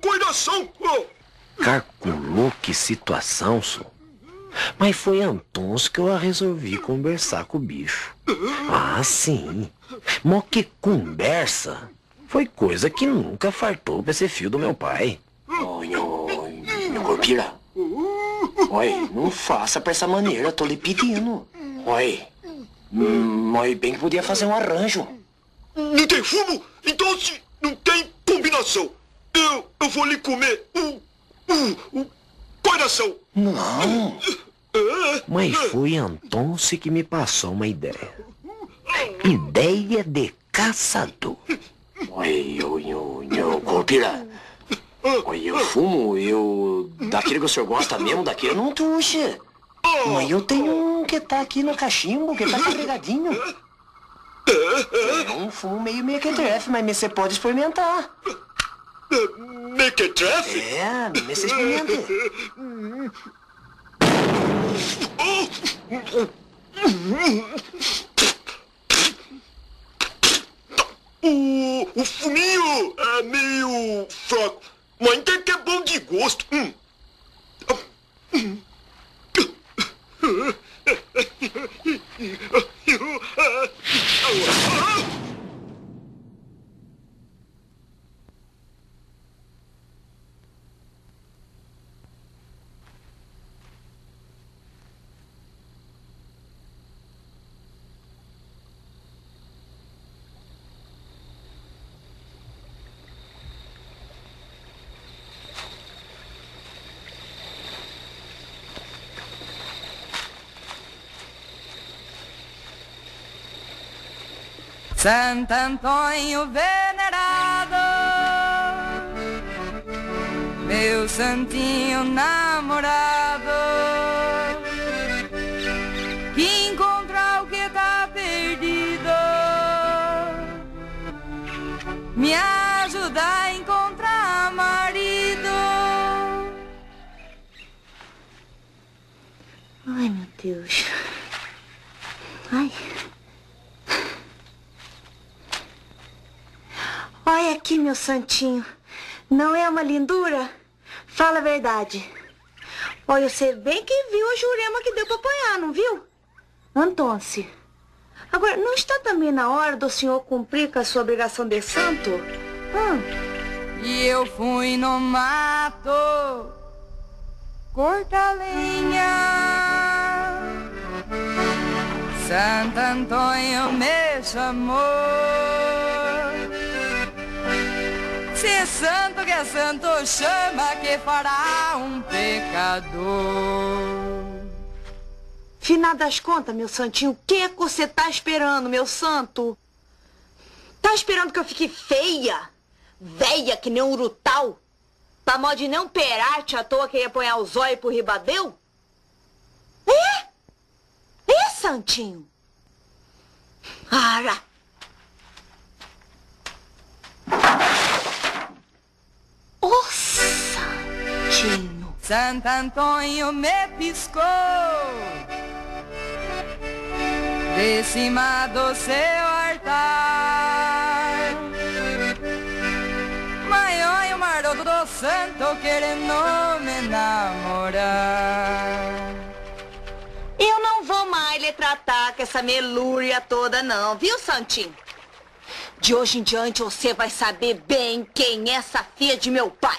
coiração! Calculou que situação, só. Mas foi Antônio que eu resolvi conversar com o bicho. Ah, sim. Mó que conversa. Foi coisa que nunca fartou pra ser filho do meu pai. Ô, Corpira. Oi, não faça pra essa maneira, tô lhe pedindo. Oi. Mas bem que podia fazer um arranjo. Não tem fumo? Então se não tem combinação, eu vou lhe comer o coração. Não. Mas foi Antônio que me passou uma ideia. Ideia de caçador. Oi, Corpira. Oi, eu fumo, daquele que o senhor gosta mesmo, daquele eu não trouxe. Mas eu tenho um que tá aqui no cachimbo, que tá carregadinho. É um fumo meio mequetrefe, mas você pode experimentar. Mequetrefe? É, você experimenta. O fuminho é meio fraco, mas ainda que é bom de gosto. Santo Antônio venerado, meu santinho namorado, que encontra o que tá perdido, me ajuda a encontrar marido. Ai, meu Deus. Ai. Olha aqui, meu santinho. Não é uma lindura? Fala a verdade. Olha, eu sei bem que viu a jurema que deu pra apanhar, não viu? Antônio. Agora, não está também na hora do senhor cumprir com a sua obrigação de santo? E eu fui no mato cortar lenha. Santo Antônio me chamou. Se é santo que é santo, chama que fará um pecador. Final das contas, meu santinho, o que você tá esperando, meu santo? Tá esperando que eu fique feia? Velha que nem um urutau? Pra modo de não perarte à toa que ia apanhar os olhos pro ribadeu? É, santinho? Ara! Ô, santinho! Santo Antônio me piscou de cima do seu altar. Mãe, o maroto do santo querendo me namorar. Eu não vou mais lhe tratar com essa melúria toda não, viu, santinho? De hoje em diante você vai saber bem quem é essa filha de meu pai.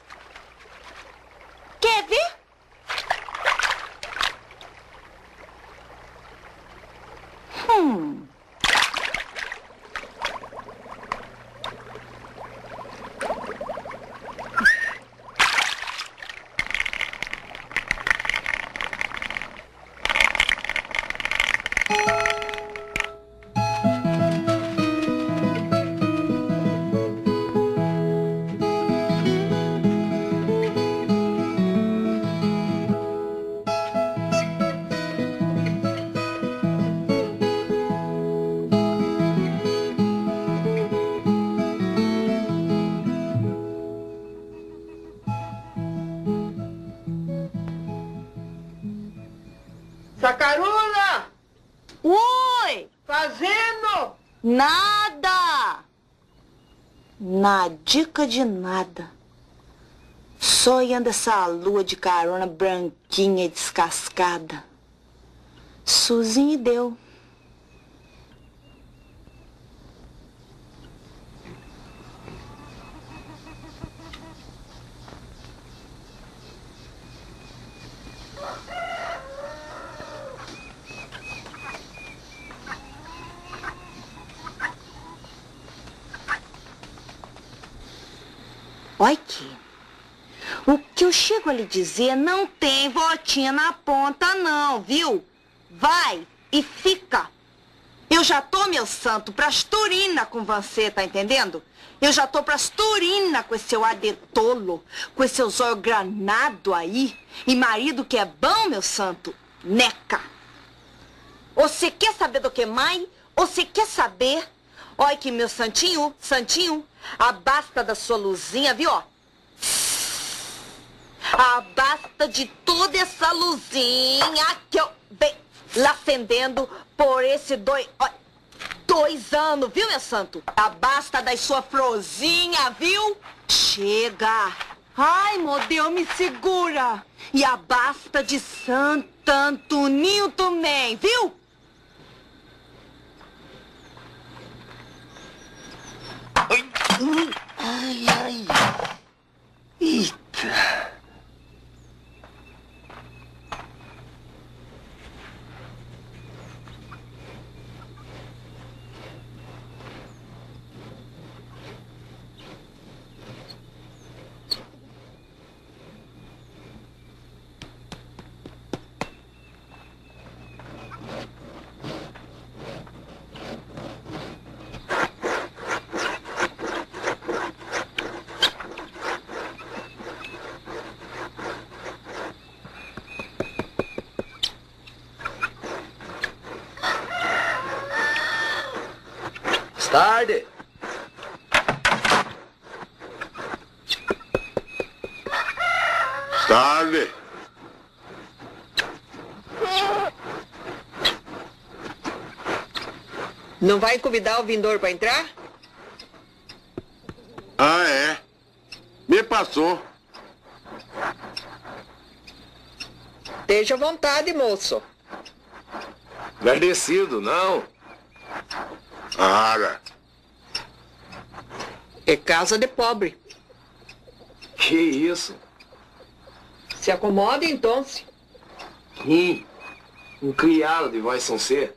Quer ver? Sacaruna! Oi! Fazendo? Nada! Na dica de nada. Só anda essa lua de carona branquinha e descascada. Suzinho deu. Olha aqui. O que eu chego a lhe dizer não tem voltinha na ponta não, viu? Vai e fica. Eu já tô, meu santo, pras Turina com você, tá entendendo? Eu já tô pras Turina com esse seu adetolo, com esse seu zóio granado aí. E marido que é bom, meu santo, neca. Você quer saber do que mais? Você quer saber? Olha que meu santinho, a basta da sua luzinha, viu, ó? A basta de toda essa luzinha que eu venho lá acendendo por esse 2 anos, viu, meu santo? A basta das sua florzinha, viu? Chega! Ai, meu Deus, me segura! E a basta de Santo Antoninho também, viu? Ai, ai. Eita. Tarde. Tarde. Não vai convidar o vindor para entrar? Ah, é? Me passou. Esteja à vontade, moço. Agradecido, não? Ara. É casa de pobre. Que isso? Se acomode, então. Um criado de vai São C.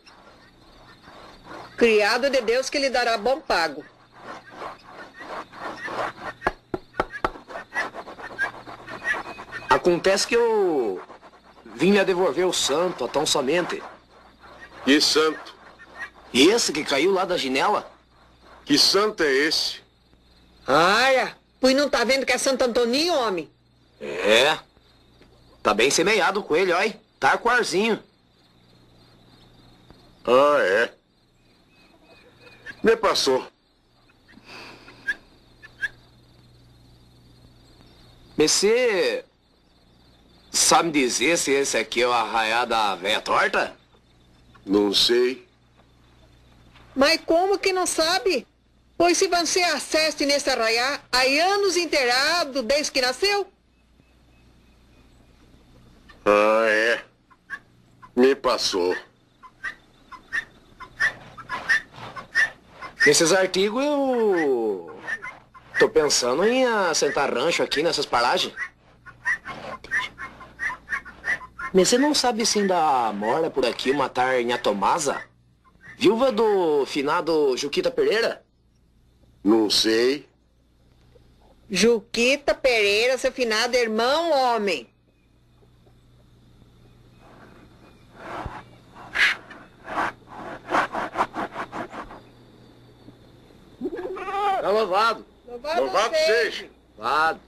Criado de Deus que lhe dará bom pago. Acontece que eu vim lhe devolver o santo, tão somente. Que santo? Esse que caiu lá da janela? Que santo é esse? Olha, pois não tá vendo que é Santo Antoninho, homem? É. Tá bem semeado com ele, olha. Tá com arzinho. Ah, é? Me passou. Você sabe dizer se esse aqui é o arraiá da véia torta? Não sei. Mas como que não sabe? Pois se você assiste nesse arraiá, há anos inteirado desde que nasceu. Ah, é? Me passou. Nesses artigos eu tô pensando em assentar rancho aqui nessas paragens. Mas você não sabe se ainda mora por aqui uma Nha Tomasa? Viúva do finado Juquita Pereira? Não sei. Juquita Pereira, seu finado irmão, homem. Tá louvado. Louvado seja. Louvado.